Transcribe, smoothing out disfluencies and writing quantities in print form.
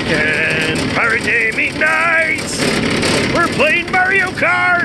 And Pirate Day meet nights! We're playing Mario Kart!